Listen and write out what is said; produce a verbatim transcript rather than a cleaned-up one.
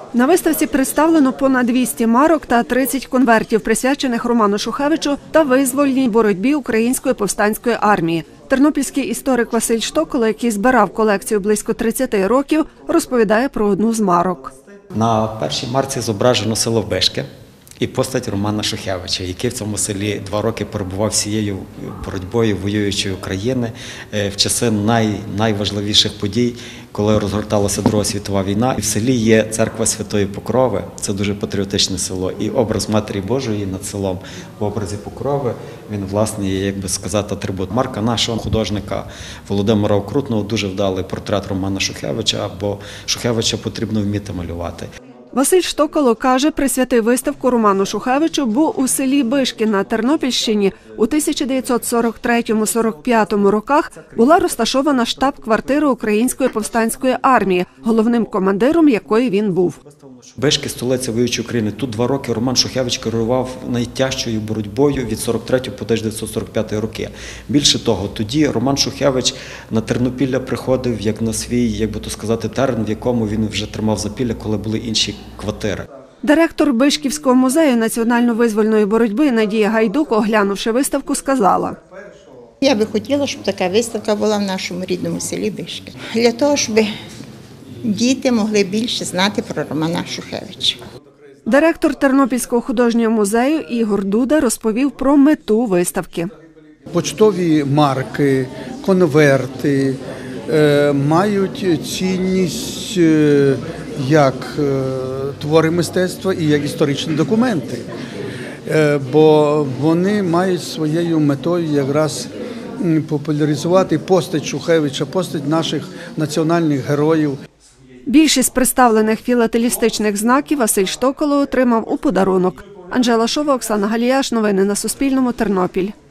На виставці представлено понад двісті марок та тридцять конвертів, присвячених Роману Шухевичу та визвольній боротьбі Української повстанської армії. Тернопільський історик Василь Штоколо, який збирав колекцію близько тридцяти років, розповідає про одну з марок. На першій марці зображено село Бишки і постать Романа Шухевича, який в цьому селі два роки перебував всією боротьбою воюючої України в часи най, найважливіших подій, коли розгорталася Друга світова війна. І в селі є церква Святої Покрови, це дуже патріотичне село, і образ Матері Божої над селом в образі Покрови, він, власне, є, як би сказати, атрибут. Марка нашого художника Володимира Окрутного дуже вдалий портрет Романа Шухевича, бо Шухевича потрібно вміти малювати. Василь Штоколо каже, присвятив виставку Роману Шухевичу, бо у селі Бишки на Тернопільщині у тисяча дев'ятсот сорок третьому — сорок п'ятому роках була розташована штаб-квартира Української повстанської армії, головним командиром якої він був. Бишки – столиця воюючої України. Тут два роки Роман Шухевич керував найтяжчою боротьбою від сорок третього по тисяча дев'ятсот сорок п'ятий роки. Більше того, тоді Роман Шухевич на Тернопілля приходив як на свій, як би то сказати, терен, в якому він вже тримав запілля, коли були інші квартири. Директор Бишківського музею національно-визвольної боротьби Надія Гайдук, оглянувши виставку, сказала: «Я би хотіла, щоб така виставка була в нашому рідному селі Бишки. Для того, щоб діти могли більше знати про Романа Шухевича». Директор Тернопільського художнього музею Ігор Дуда розповів про мету виставки. Почтові марки, конверти е, мають цінність е, як е, твори мистецтва і як історичні документи, е, бо вони мають своєю метою якраз популяризувати постать Шухевича, постать наших національних героїв. Більшість представлених філателістичних знаків Василь Штоколо отримав у подарунок. Анжела Шова, Оксана Галіяш. Новини на Суспільному. Тернопіль.